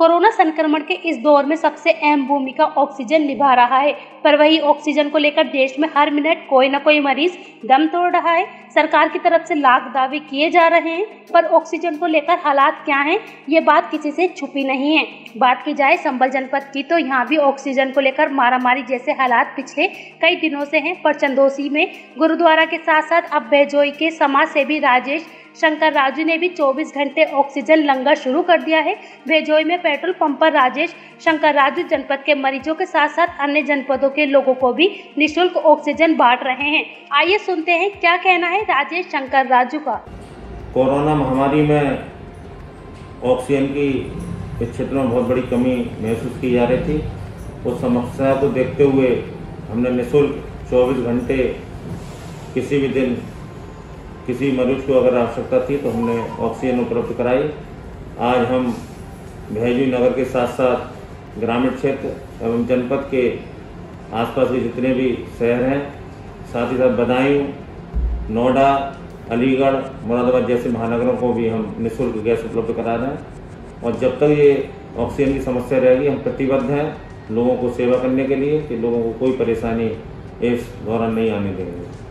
Corona संक्रमण के इस दौर में सबसे अहम भूमिका ऑक्सीजन निभा रहा है, पर वही ऑक्सीजन को लेकर देश में हर मिनट कोई न कोई मरीज दम तोड़ रहा है। सरकार की तरफ से लाख दावे किए जा रहे हैं, पर ऑक्सीजन को लेकर हालात क्या हैं, ये बात किसी से छुपी नहीं है। बात की जाए संभल जनपद की, तो यहाँ भी ऑक्सीजन को लेकर मारामारी जैसे हालात पिछले कई दिनों से हैं। पर चंदौसी में गुरुद्वारा के साथ साथ अब बेजोई के समाज सेवी राजेश शंकर राजू ने भी 24 घंटे ऑक्सीजन लंगर शुरू कर दिया है। बेजोई में पेट्रोल पंप पर राजेश शंकर राजू जनपद के मरीजों के साथ साथ अन्य जनपदों के लोगों को भी निःशुल्क ऑक्सीजन बांट रहे हैं। आइए सुनते हैं क्या कहना है राजेश शंकर राजू का। कोरोना महामारी में ऑक्सीजन की इस क्षेत्र में बहुत बड़ी कमी महसूस की जा रही थी। उस समस्या को देखते हुए हमने निःशुल्क 24 घंटे किसी भी दिन किसी मरीज को अगर आवश्यकता थी तो हमने ऑक्सीजन उपलब्ध कराई। आज हम भैजू नगर के साथ साथ ग्रामीण क्षेत्र एवं जनपद के आसपास के जितने भी शहर हैं, साथ ही साथ बदायूं, नोएडा, अलीगढ़, मुरादाबाद जैसे महानगरों को भी हम निःशुल्क गैस उपलब्ध करा रहे हैं। और जब तक ये ऑक्सीजन की समस्या रहेगी, हम प्रतिबद्ध हैं लोगों को सेवा करने के लिए कि लोगों को कोई परेशानी इस दौरान नहीं आने देंगे।